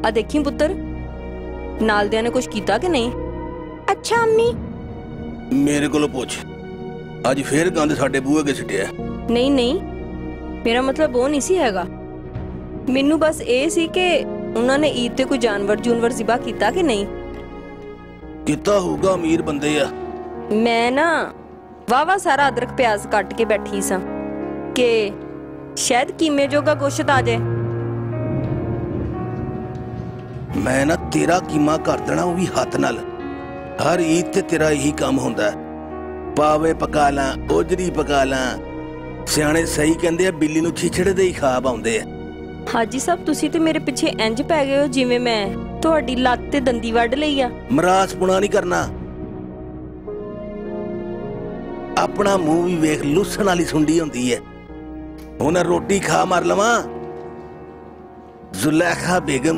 आ देखी पुत्र, नालदिया ने कुछ किया कि नहीं? अच्छा अम्मी। मेरे को पूछ, अज फिर गंद साडे बूहे अगे सिटिया? नहीं नहीं, मेरा मतलब वो नहीं सी हैगा। मैनू बस ये सी कि उन्होंने ईद ते कोई जानवर जूनवर ज़िबा किया कि नहीं? किता होगा, अमीर बंदे आ। मैं ना वावा सारा अदरक प्याज कट के बैठी सा कि शायद कीमे जोगा गोश्त आ जाए। मैं ना तेरा कीमा कर देना, वो भी हाथ नाल। हर ईद ते तेरा यही काम होंदा, पावे पका ला, ओजरी पका ला। सियाणे सही कहंदे आ, बिल्ली नूं छिछड़े दे ही खाब आउंदे आ। हाजी साहब, तुसी ते मेरे पिछे इंज पै गए हो जिवें मैं तुहाडी लत्त ते दंदी वड्ड लई आ। मरास पुणा नहीं करना, अपना मुंह भी वेख, लुसन वाली सुंडी होंदी है। हुण रोटी खा मर लवां। जुलैखा बेगम,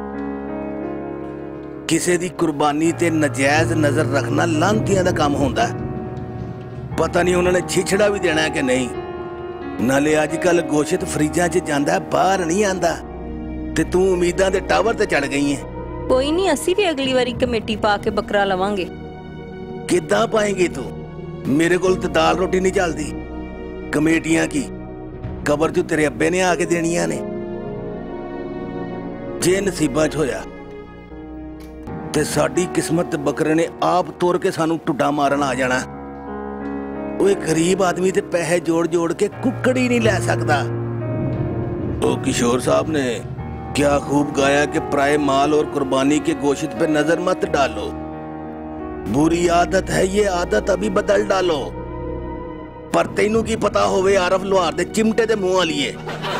किसी दी कुर्बानी ते नजायज नजर रखना लांतियां दा काम होंदा है। पता नहीं उन्होंने छिछड़ा भी देना है कि नहीं। नाले अजकल गोश्त फ्रिजां च जांदा, बाहर नहीं आंदा। ते तू उम्मीदां दे टावर ते चढ़ गई है। कोई नहीं, असी भी अगली बारी कमेटी पा के बकरा लवांगे। किद्दां पाएंगी तू? मेरे कोल ते दाल रोटी नहीं चलदी। कमेटियां की कबर चो तेरे अब्बे ने आके देनियां ने। जे नसीबां च होया ते साडी किस्मत बकरे ने आप तुर के सानू टुड्डा मारन आ जाना। वो गरीब आदमी ते पैसे जोड़ जोड़ के कुक्कड़ ही नहीं लै सकदा। ओ किशोर साहब ने क्या खूब गाया कि पराए माल और कुर्बानी के गोश्त पे नजर मत डालो। बुरी आदत है ये, आदत अभी बदल डालो। पर तेनू की पता होवे आरफ लोहार दे चिमटे दे मुंह वालीए।